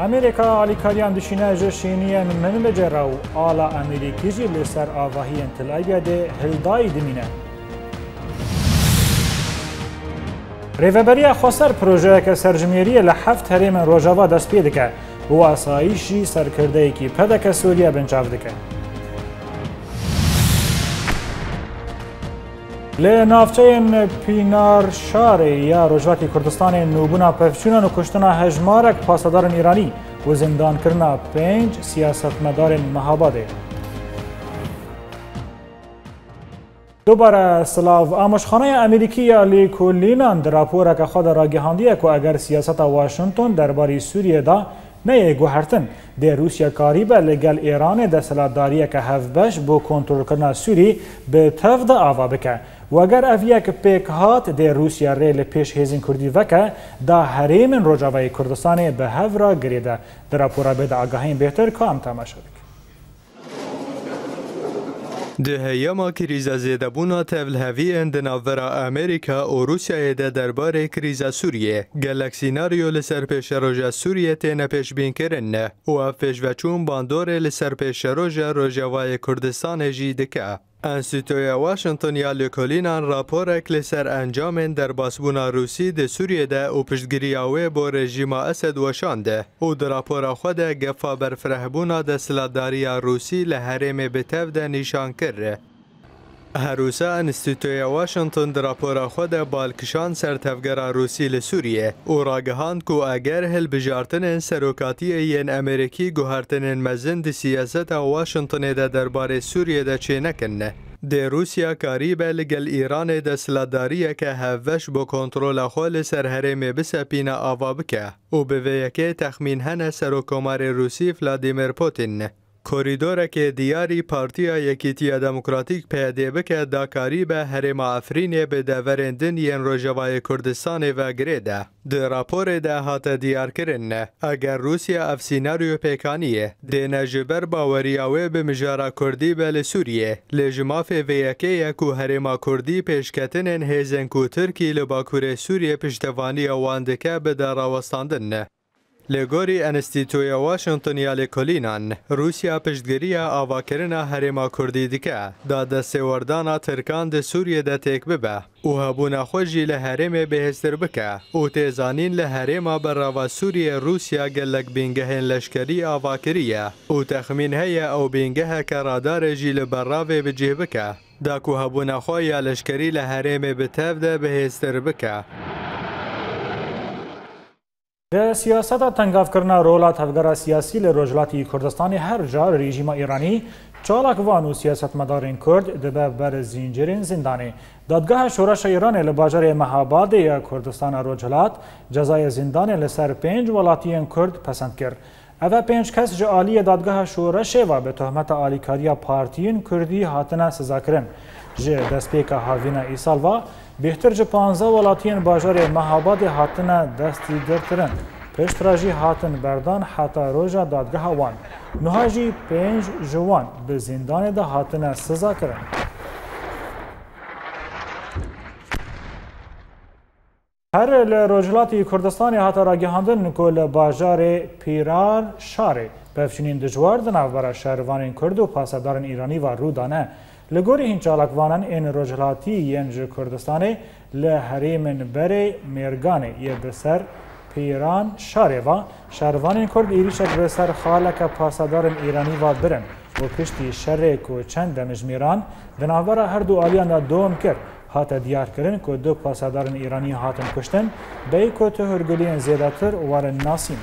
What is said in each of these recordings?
امریکا آلیکاریان دشینه جشینیه من لجرا و آلا امریکی جی لسر آواهی انتلایبیا ده هلدای دمینه. ریوبریا خسر پروژه که سرجمیری لحفت هریم روجاوا دست پیدا که و آسایشی سرکرده کی پدک سوریه بنچاف دکه. لنافچه پینار شار یا روجواکی کردستان نوبونا پفچونان و کشتنا هجمارک پاسدارن ایرانی و زندان کرنا 5 سیاستمدار مهاباده. دوباره سلاو آموزخانه امریکی یا لیکولینان در راپور که خود را گهاندیه که اگر سیاست واشنگتن درباره سوریه دا نه گوهرتن در روسیه کاریبه لگل ایران دستلاتداریه که هفبش بو کنترل کردن سوری به تفد آوا بکه و اگر اویه که پیک هات در روسیه ریل پیش هیزین کردی وکه دا هریم روجاوی کردستان به هفرا گریده در راپور بید آگاهین بهتر که هم تماشا بکه. ده هیاما کریزا زیده بونا تول هوی اندناورا امریکا و روسیه ده درباره کریزا سوریه گلک سیناریو لسر پیش روژا سوریه تینه پیش بین کرن و افش وچون باندور لسر پیش روژاوای کردستان جیدکه. انستیتوی واشنگتن یا لیکولینان راپورک لسر انجام در باسبونا روسی ده سوریه ده و پشتگیریاوی با رژیم اسد وشانده و در راپور خود گفا برفرهبونا ده سلاداری روسی لحریم بتو ده نشان کرده. هروسا انستیتوی واشنگتن در راپور خود بالکشان سرتفگر روسی لسوریه و راگهاند که اگر هل بجارتن سروکاتی این امریکی گوهرتن مزند سیاست واشنگتن ده درباره سوریه ده چه نکنه. ده روسیا کاریبه لگل ایران ده سلاداریه که هفش با کنترول خول سرهرم بسپین آوا بکه و به ویکه تخمین هنه سروکمار روسی ولادیمیر پوتین. کوریدور که دیاری پارتیا یکیتیا دموکراتیک پیاده بکه داکاری به هرم افرین به دورندن ین روجاوای کردستان و گریده. ده راپور ده هات دیار کرن اگر روسیا اف سیناریو پیکانیه ده نجبر باوریاوی به مجارا کردی بل سوریه لجماف ویکه یکو هرم کردی پیشکتن هیزن کو ترکی لباکور سوریه پشتوانی واندکه به دراوستاندن. لگوری انستیتوی واشنگتن یا لیکولینان روسیا پشتگیری آواکرنا هرما کردی دکه دا دستوردانا ترکان ده سوریه ده تک ببه و هبونا خوشی لحرم بهستر بکه و تیزانین لحرما براوا سوریه روسیا گلک بینگهن لشکری آواکریه و تخمین هیا او بینگه که رادار جیل براوه بجه بکه دا که هبونا خوی لشکری لحرم بتف ده بهستر بکه. ده سیاست تنگاف کرنا رولات هفگرا سیاسی لروجلاتی کردستان هر جا رژیم ایرانی چالاک وان و سیاست مدارین کرد دبه بر زنجیرین زندانی. دادگاه شورش ایران لباجر مهاباد یا کردستان روجلات جزای زندان لسر 5 ولاتیین کرد پسند کرد. اوه 5 کس جعالی دادگاه شورش و به تهمت آلیکاریا پارتیین کردی هاتنه سزا کرن. جه دستپیک هاوینا ایسالوا بهتر جه 15 ولاتین باجار مهاباد هاتنه دستی گرترن. پشت راجی هاتن بردان حتی روژا دادگاه وان. نهاجی 5 جوان به زندان ده هاتنه سزا کرن. هر لروجلاتی کردستان هاتا را گهاندن که لباجار پیرار شاره بفشینین دجوار دناو برا شهروانین کرد و پاسدارن ایرانی و رودانه. لگوری هین چالکوانن این روجلاتی ینج کردستان لحریمن بره میرگانه یه بسر پیران شاره و شهروانین کرد ایریشک بسر خالک پاسدارن ایرانی و برن و پشتی شرک و چند دمجمیران دناو برا هر دو آلیان دوم کرد. هات دیار کردن که دو پاسدارن ایرانی هاتن کشتن به که تهرگلین زیادتر وارن ناسین.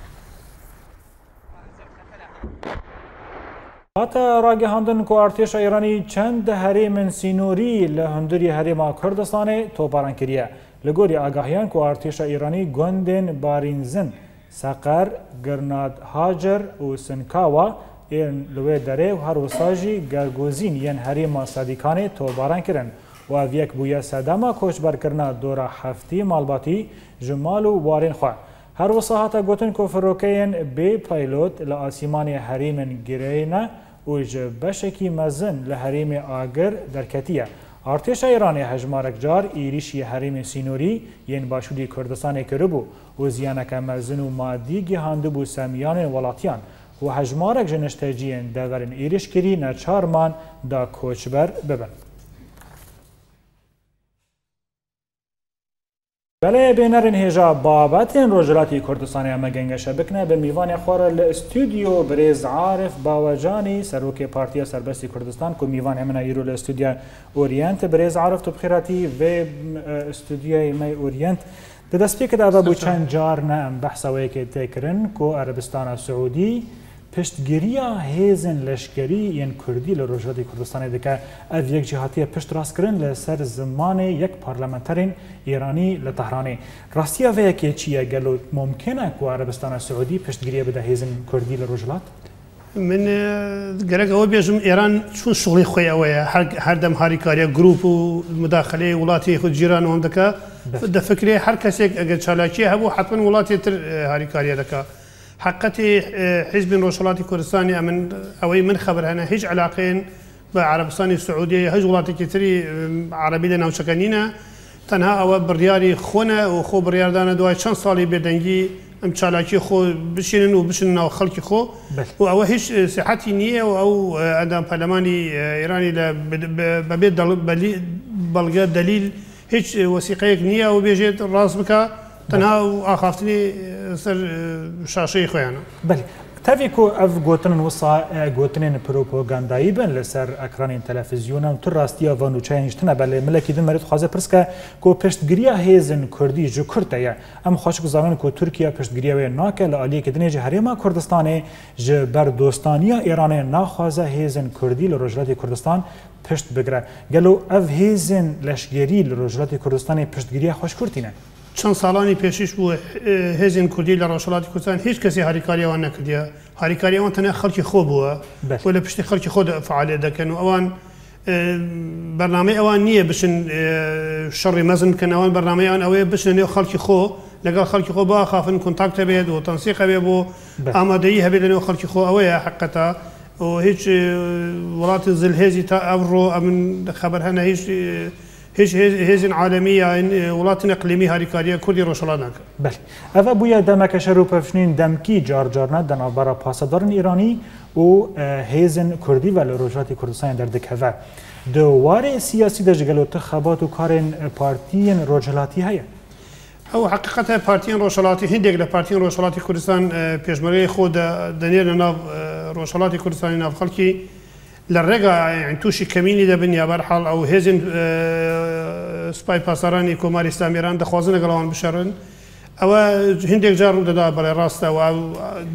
هات راگهاندن که ارتش ایرانی چند حریم سینوری لهندری حریم کردستان توپاران کریه. لگوری آگاهیان که ارتش ایرانی گندن بارینزن، سقر، گرناد هاجر و سنکاوا این لوی داره و هر وساجی گرگوزین ین حریم صدیقانه توپاران کرن. و اویک بویا سدما کوچبر کرنا دورا هفتی مالباتی جمال و وارن خواه. هر وساحت گوتن که فروکین بی پایلوت لآسیمان حریم گیرینه و بشکی مزن لحریم آگر درکتیه. ارتش ایرانی هجمارک جار ایریشی حریم سینوری ین باشوری کردستان کربو و زیانک مزن و مادی گهانده بو سمیان ولاتیان و هجمارک جنشتجین دورن ایریش کری نچارمان دا کوچبر ببن. بله بینرین هجا بابتین روجلاتی کردستانی اما گنگشه بکنه به میوان خوار الاستودیو بریز عارف باوجانی سروک پارتیا سربستی کردستان که میوان همنا ایرو الاستودیو اورینت بریز عارف تو بخیراتی و استودیوی می اورینت ده دست پیک ده بو چند جار نه بحثوی که تکرن که عربستان سعودی پشتگیریا هیزن لشکری ین کردی لروجلاتی کردستان دکه اف یک جهاتی پشت راست کرن لسر زمان یک پارلمانترین ایرانی لطهرانی راستیا و یکی چیه گلو ممکنه که عربستان سعودی پشتگیریا بده هیزن کردی لروجلات؟ من گرگ او بیشم ایران چون شغلی خوی اوه هر دم هاری کاریا گروپ و مداخله ولاتی خود جیران هم دکه ده فکری هر کسی اگر چالاکی هبو حتما ولاتی تر هاری کاریا دکه حقتي حزب روشلاتي كردستاني من اوي من خبر هنا هيج علاقين بعربستان السعوديه هيج ولاتي كثير عربي لنا وشكنينا تنها او برياري خونا وخو بريار دانا دواي شان صالي بدنجي ام تشالاكي خو بشنن وبشنن خلقي خو او هيج صحتي نيه او ادم برلماني ايراني ببيت بلغ دليل هيج وثيقه نيه وبيجي راس بك تنها واخافتني سر شاشي خويانا بله تافيكو اف گوتن وصا گوتنين پروپاگاندایی بن لسر اکران تلفزیون تو راستیا وانو چاینشتنه بله ملکی دن مرید خوازه پرسکه کو پشتگیریا هیزن کردی جو کرده ام خوش گزارن کو ترکیه پشتگیریا و ناکه لالی که دنیج هریما کردستان ج بر دوستانیا ایران ناخوازه هیزن کردی لروجلات کردستان پشت بگره گلو اف هیزن لشگری لروجلات کردستان پشتگیریا خوش کردینه چند سالانی پیشش بو هزین کردی لروجلاتی کردستان هیچ کسی هریکاری آن نکردیه هریکاری آن تنها خلقی خوب بوده ولی پشت خلقی خود فعالیت دکن و آن برنامه آن نیه بشن شر مزن کن آن برنامه آن اوه بشن نیو خلقی خو لقال خلقی خو با خافن کنتاکت بید و تنسیق بید و آمادهی هبید نیو خلقی خو اوه حقیقتا و هیچ ولات زل هزی تا افرو من خبر هنه هیچ هزین عالمیه ولات اقلیمی هریکاریه کردی روشلانک. بله. اول بویا دمک شروع پفشنین دمکی جار نه دن آبارا پاسدارن ایرانی و هزین کردی و روجلاتی کردستان در دکه دواره سیاسی دجگلو تخبات و کارن پارتین روجلاتی هیا. او حقیقتا پارتین روشلاتی هندیک لپارتین روشلاتی کردستان پیشمرگی خود دنیر ناف روشلاتی کردستانی ناف خلکی للرجع يعني توشي كميني ده بنيا برحال او هزن سباي باسراني كومار اسلام ايران دخوازن قلوان بشرن او هنديك جار ده بلا راستا او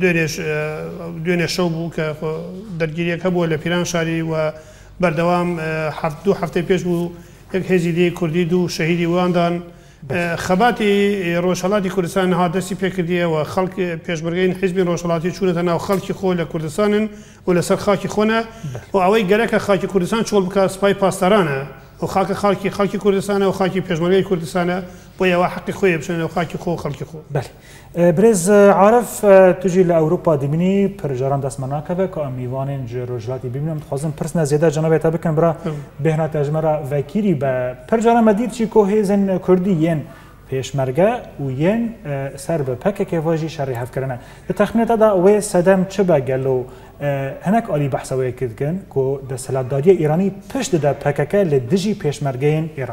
دونيش شوبو ك درجيه كبو لبيران شاري و بردوام دو هفته پیش بو یک هزیدی کردی دو شهیدی واندان خباتی روشلاتی کردستان ها دستی پیکردیه و خلق پیشبرگین حزب روشلاتی چونه تنها خلق خو لکردستان و لسر خاکی خونه و اوی گرک خاکی کردستان چول بکا سپای پاسدارانه و خاکی کردستانه و خاکی پیشبرگین کردستانه بویا حق خوی بشن و خاکی خو خلق خو. بله. برز عارف تجی لأوروپا دمینی پرجاران دست مناکبه که امیوانین روجلاتی ببینم خوازم پرسنه زیاده جنابه تا بکن برا بهنا تجمرا وکیری به پرجاران مدید چی که هیزن کردی ین پیشمرگه و ین سر به پکه که واجی شرعی حف کرنه به تخمینت دا اوه صدم چه بگلو هناك آلی بحثوی کردن که ده سلطداری ایرانی پشت ده پکه لدجی پیشمرگه ایران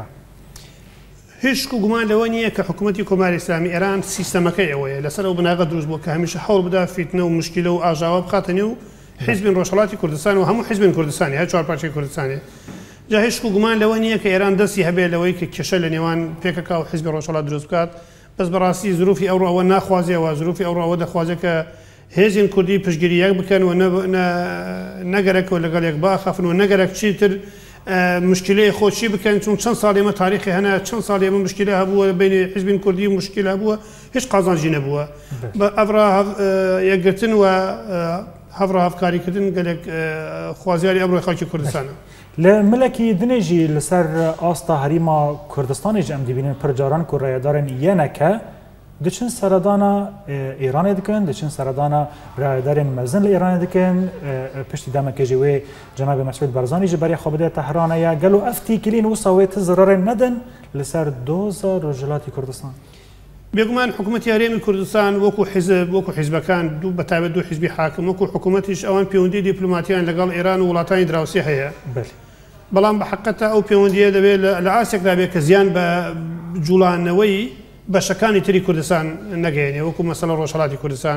هیچ گمان لوانیه که حکومتی کمال اسلامی ایران سیستمکی اوه لسر او بناقه دروز بو که همیشه حول بده فتنه و مشکل و آجاوب خاطنی و حزب روشلاتی کردستان و همو حزب کردستانی های چهار پارچه کردستانی جا هیچ گمان لوانیه که ایران دستی هبه لوایی که کشل نیوان پیکک و حزب روشلات دروز بکات بس براسی ظروفی او رو ناخوازه و ظروفی او رو دخوازه که هزین کردی پشگیری یک بکن و نگرک و لگل یک با خافن و نگرک چی تر مشكلة خوشي بكن چون سالي ما تاريخي هنا چند سالي ما مشكلة هبوه بين حزب كردي ومشكلة هبوه هيش قازان جين هبوه أفرا يقتن و هفرا هفكاري كدن قالك خوازياري أبرو خاكي كردستان لملكي دنيجي لسر آستا هريما كردستاني جام ديبينين پرجاران كوريا دارن ينكا دچن سردانا ایران دکن دچن سردانا برادرین مزن ایران دکن پشتی دام کجوی جناب مسعود برزانی جبری خبده تهران یا قالوا افتي كلين وصويت زرار ندن لسر دوزا رجلات كردستان بيقومان حكومة هرم كردستان وكو حزب كان دو بتابع دو حزب حاكم وكو حكومتش اوان بيوندي دبلوماتيان لقال ايران وولاتان دراوسي هي بلان بحقتها او بيوندي دبي لعاسك دبي كزيان بجولانوي بشكاني تري كردستان نجاني وكو مثلا روشلاتي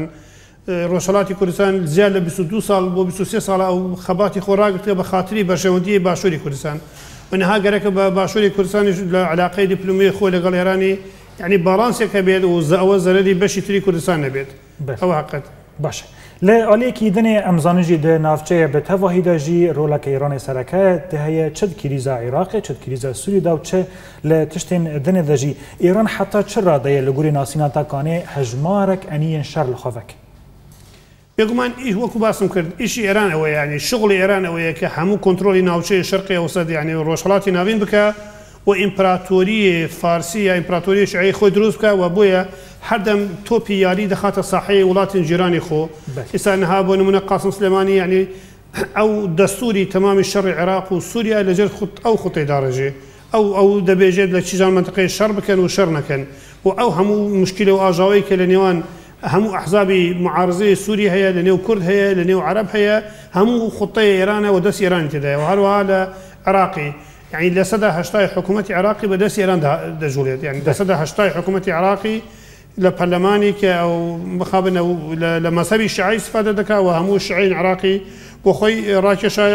كردستان زيادة ب 22 سال و 23 سال او خباتي خوراق بخاطري بشوندي باشوري كردستان ونها قرك باشوري كردستان علاقه دبلوماسيه خو لقال ايراني يعني بالانس كبير وزرري باش تري كردستان نبيت او حقت باشه لا عليك دني امزانجي ده نافچه به توحید جی رولک ایران سرکه ده هي چد کریزا عراق چد کریزا سوریه دا چه لتشتن دني دجی ایران حتی چرا ده لګوري ناسینا تا کانه هجمارک اني شر الخوفك يقومان إيه وكو باسم كرد إيش إيران أو يعني شغل إيران أو كحمو كنترولي ناوشي شرقي وسط يعني روشلاتي نافين بك وإمبراطورية فارسية إمبراطورية شيعية خو دروس بك وأبويا حردم توبي يالي دخات صحيح ولات جيراني خو إسا نهابو نمونا قاسم سليماني يعني أو دستوري تمام الشر العراق وسوريا لجرد خط أو خطي درجة أو دبيجد لتشجان منطقة الشر بكن وشر نكن أو همو مشكلة وآجاوي كلنيوان همو أحزابي معارضة سوريا هي لنيو كرد هي لنيو عرب هي همو خطي إيران ودس إيران تدا وهروها لعراقي يعني لسدا هشتاي حكومة عراقي بدس إيران دجوليت يعني لسدا هشتاي حكومة عراقي لبرلماني أو مخابن أو لمذهبي الشيعي استفادة دكا وهمو الشيعي عراقي وخوي راكشايا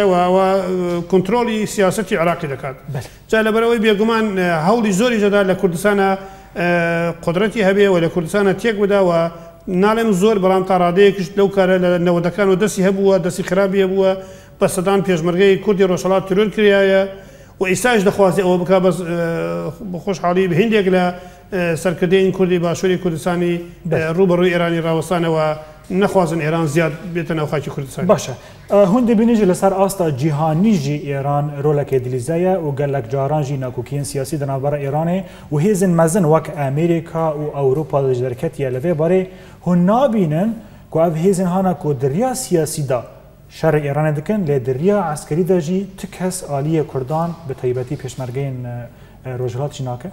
وكنترولي سياسة عراقي دكات جاء لبروي بيقومان هولي زوري جدا لكردستان قدرتي هبيه ولا كردستان تيك بدا ونعلم زور برام تاراديك لو كان لو دكان ودسي هبوا دسي خرابي هبوا بس صدام بيجمرغي كردي روشلات ترول كريايا وإساج دخوازي أو بكا بس بخوش حالي بهنديك لا سركدين كردي باشوري كردستاني روبرو إيراني راوستانه ونخوازن إيران زياد بيتنا وخاكي كردستاني باشا هندي بنيجي لسر أستا جهاني جي إيران رولك دليزايا وقال لك جاران جي ناكوكين سياسي دنابرا إيراني وهيزن مزن وك أمريكا وأوروبا لجدركتيا لفي باري هنابينن كو أف هيزن هانا كو دريا سياسي دا شر إيران دكن لدريا عسكري دا جي تكهس آلية كردان بطيبتي بيشمرغين روجلات جناكه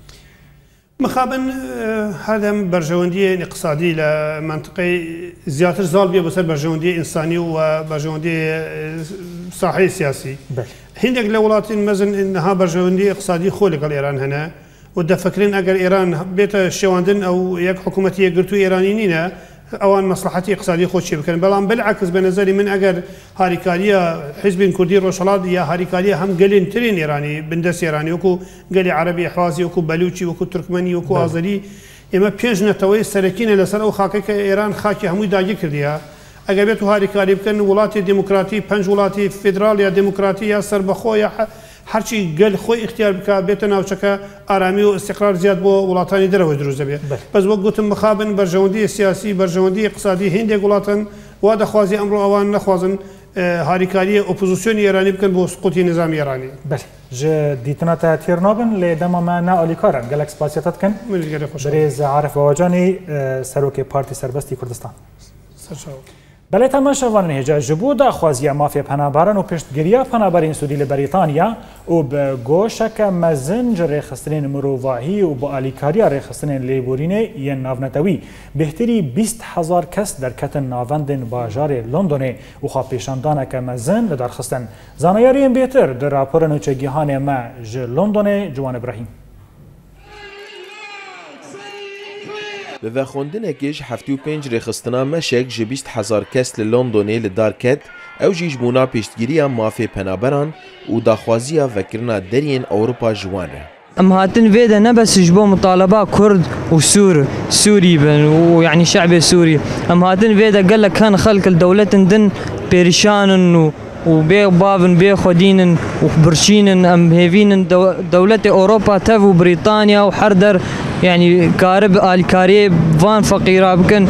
مخابن هذا برجوندية اقتصادي لمنطقة زيادة زالبية بس برجوندية إنساني وبرجوندية صحي سياسي. هندك لولات مزن إنها برجوندية اقتصادي خولق الإيران هنا وده فكرين أجر إيران بيت شواندن أو يك حكومتية قرتو إيرانيين اوان مصلحتي اقتصادي خوشي بكن بلان بالعكس بنظري من اگر هاريكاليه حزب كردي روشلات يا هاريكاليه هم قلين ترين ايراني بندس ايراني وكو قلي عربي حوازي وكو بلوچي وكو تركماني وكو ازري اما بينج نتوي سركين لسر او خاكك ايران خاكي همو داجي كرديا اگر بيتو هاريكالي بكن ولاتي ديمقراطي بنج ولاتي فيدراليا ديمقراطيه سربخويا هرچی قل خوی اختیار بک بیتنا و چکا آرامی و استقرار زیاد بو ولاتانی دروه دروز بیا. بس وقت مخابن برجوندی سیاسی برجوندی اقتصادی هندی ولاتن واد خوازی امر آوان نخوازن هاریکاری اپوزیسیون ایرانی بکن بو سقوطی نظام ایرانی. بله. ج دیتنا تأثیر نابن لدم ما نالی کارن گلکس پاسیات کن. بریز عارف واجانی سروک پارتی سربستی کردستان. سرچاو. بله تماشاوان هجا جبود خوازی مافیا پنابران و پشتگیری پنابرین سودی لبریتانیا و به گوشک مزنج رخصتین مروواهی و با آلیکاری رخصتین لیبورینه ین ناونتوی بهتری 20,000 کس در کتن ناوندن باجار لندن و خواه پیشاندان که مزن لدار خستن زانیارین بهتر در راپور نوچگیهان ما ج لندن جوان ابراهیم به خوندنکیش 75 رخصتنا مشک ج 20,000 کس لندنی لدار کت او جیج بونا پیشتگیری مافی پنابران و داخوازی وکرنا درین اوروپا جوانه. ام هاتن فيدا نبس جبو مطالبة كرد سوري بن ويعني شعب سوري ام هاتن فيدا قال لك كان خلق الدولة دن بيرشان وبي بابن بي خدين وبرشين ام هيفين دولة اوروبا تفو بريطانيا وحردر يعني كارب الكاري فان فقيرة بكن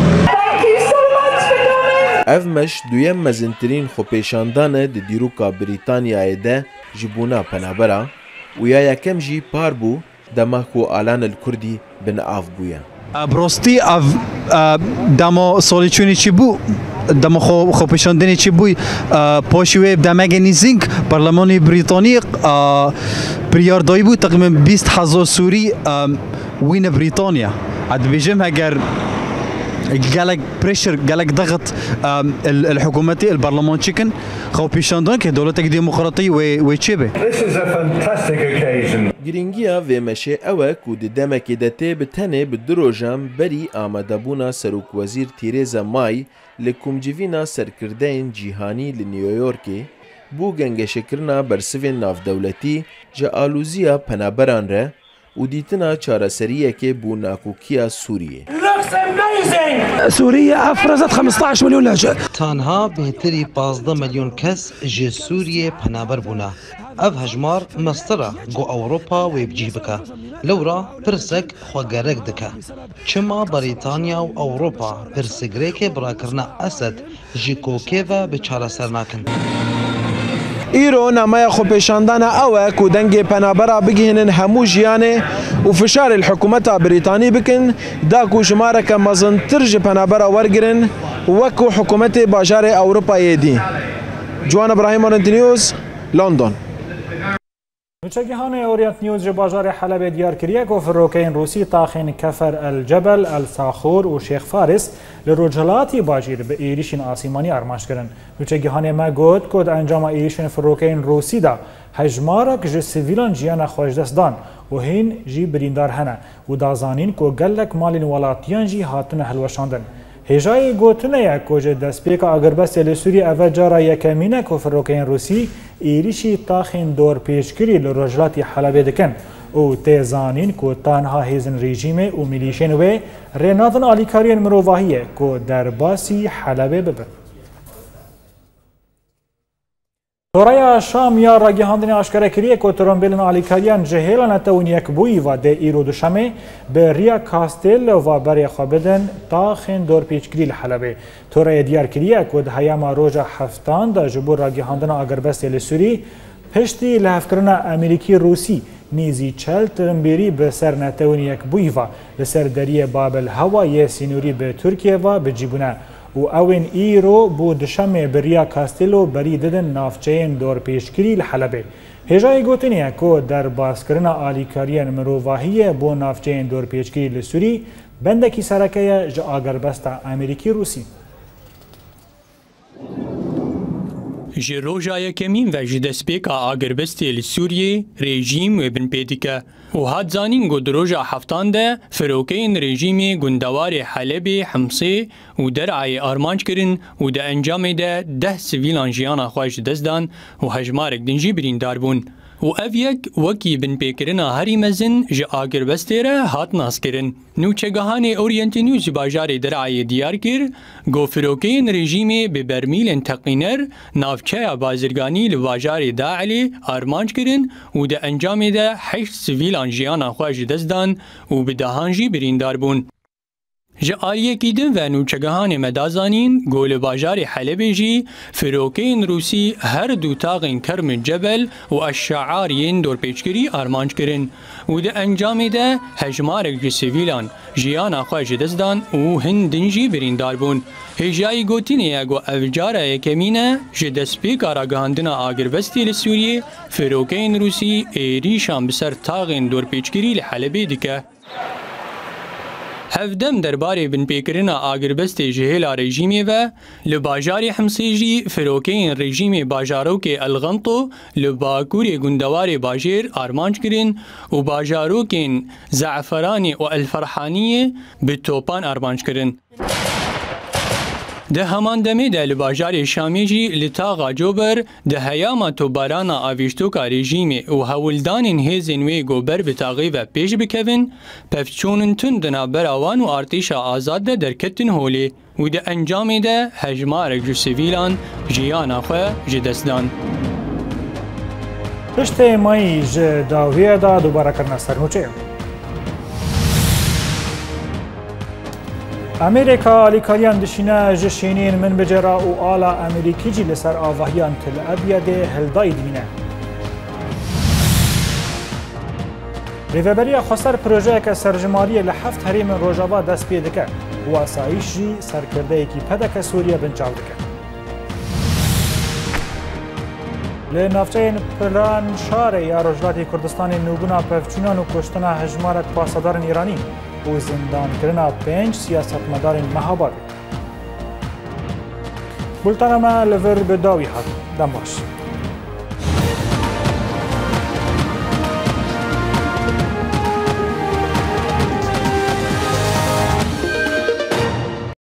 اف مش دویم مزنترین خو پیشاندانه د دیروکا بریتانیا ده جبونا پنابرا و یا یکم جی پار بو دمه کو آلان الکردی بن آف بویا. براستی دما سالیچونی چی بو دما خوپشاندنی چی بوی پاشوی دمگ نیزینگ پارلمانی بریتانی پریاردایی بود تقریبا 20,000 سوری وین بریتانیا عاد بيجم اگر قالك بريشر قالك ضغط الحكومتي البرلمان تشيكن خو بيشاندون كدولتك ديمقراطي ويتشبه. This is a fantastic occasion. گرنگیا ویمشه اوه کو د دمکی دته به تنه به دروژم بری آمدابونا سروک وزیر تیریزا مای لکومجیوینا سرکردین جیهانی لنیویورکی بو گنگشکرنا برسوین ناف دولتی جا آلوزیا پنابران ره و دیتنا چارەسەریە که بو ناکوکیا سوریه. سوريا افرزت 15 مليون لاجئ. تنها بهتري 15 مليون كس جي سوريا پنابر بونا. اف هجمار مسترا جو اوروبا ويبجيبكا. لورا پرسك خوگرك دكا. چما بريطانيا و اوروبا پرسگريك براكرنا اسد جي کوکيوا بچارە سرناكن. ایرو نمای خوپشاندن اوه که دنگ پنابرا بگیهنن همو جیانه و فشار الحکومت بریتانی بکن دا که شماره که مزنتر جی پنابرا ورگرن وکو حکومت باجار اوروپایی دی. جوان ابراهیم اورنتنیوز لندن. نوچگیهان اورینت نیوز جی باجار حلب دیار کریه که فروکین روسی تاخین کفر الجبل الساخور و شیخ فارس لروجلاتی باجیر به ایریشین آسیمانی ارماش کرن. نوچگیهان ما گوت کد انجام ایریشین فروکین روسی دا هجمارک جی سیویلان جیان خوش دستدان و هین جی بریندار هنه و دازانین که گلک مالین ولاتیان جی هاتن هلوشاندن. هجای گوتنه که جی دسپیک اگربست لسوری اوجارا یکمینه که فروکین روسی ایریشی تاخین دور پیشگیری لروجلاتی حلبه دکن و تیزانین که تنها هیزن رژیم و میلیشن و رنادن آلیکارین مروواهیه که در باسی حلبه ببن. تورای شام یا راگیهاندن اشکره کریه که ترامبیلن آلیکاریان جهیلان تون یک بوی و ده ایرو دوشمه به ریا کاستل و بری خوابدن تاخین دور پیشگیری لحلبه. تورای دیار کریه که ده هیام روژا هفتان ده جبور راگیهاندن آگربست لسوری پشتی لحفکرن امریکی روسی نیزی چل ترمبیری به سر نتون یک بوی و لسر دری بابل هوا یه سینوری به ترکیه و به جیبونه و اوین ایرو بو دشمه بریا کاستلو بری ددن نافچین دور پیشگیری لحلبه. هجای گوتنیه که در باسکرن آلیکاریان مروواهیه بو نافچین دور پیشگیری لسوری بندکی سرکه جا آگربست امریکی روسی. ji roja yekemîn ve ji destpêka agiribestê li Sûriyê rejîm wê binpêdike û hat zanîn got di roja heftan de firokeyên rejîmê gundewarê Helebê, Himsê û Derayê armanc kirin û di encamê de 10 sivîlan jiyana xwe ji dest dan û hejmarek din jî birîndar bûn. û ev yek wekî binpêkirina herî mezin ji agiribestê re hat naskirin. Nûçegehanê Orient News ji bajarê Derayê diyar kir, got firokeyên rejîmê bi bermîlên teqîner navçeya bazirganî li bajarê Dailê armanc kirin û di encamê de 8 sivîlan jiyana xwe ji dest dan û bi dehan jî birîndar bûn. Ji aliyekî din ve nûçegehanê me dazanîn got li bajarê Helebê jî firokeyên Rûsî her du taxên Kermên Cebel û Eşşe'ariyên dorpêçkirî armanc kirin û di encamê de hejmarek ji sivîlan jiyana xwe ji dest dan û hin din jî birîndar bûn. Hêjayî gotinê got ev cara yekemîn e ji destpêka ragihandina agiribestê li Sûriyê firokeyên Rûsî êrîşan bi ser taxên dorpêçkirî li Helebê dike. Hevdem derbarê binpêkirina agiribestê ji hêla rejîmê ve li bajarê Himsê jî firokeyên rejîmê bajarokê Elganto li bakurê gundewarê bajêr armanc kirin û bajarokên Ze'feranê û Elferhaniyê bi topan armanc kirin. Di heman demê de li bajarê Şamê jî li taxa Cober di heyama tobarana avîştoka rejîmê û hewildanên hêzên wê gober bi taxê ve pêş bikevin, pevçûnên tund di navbera wan û artêşa azad de derketin holê û di encamê de hejmarek ji sivîlan jiyana xwe ji dest dan. Piştê mayî ji dawiyê da dubarekirina sernûçeyê. امریکا آلیکاریان دشینه ji şêniyên min bicera û ala Amerîkî jî li ser avahiyan Tel Abyadê hildayî dibîne. ریوبریا خسر پروژه که سرجماری لحفت حریم روجاوا دست پی دکه و اسایش جی سرکرده کی پدک سوریه بنچاو دکه. لنافچه پلان شاره یا روجلاتی کردستان نوبونا پفچونان و کشتنا هجمارت پاسدارن ایرانی و زندان کرنا 5 سیاستمدارن مهابادی. بولتان ما لور بداوی هات دم باش.